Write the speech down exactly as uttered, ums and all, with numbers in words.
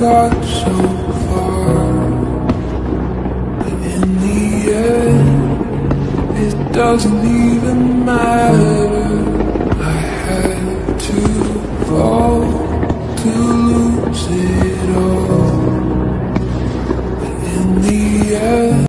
got so far, but in the end, it doesn't even matter.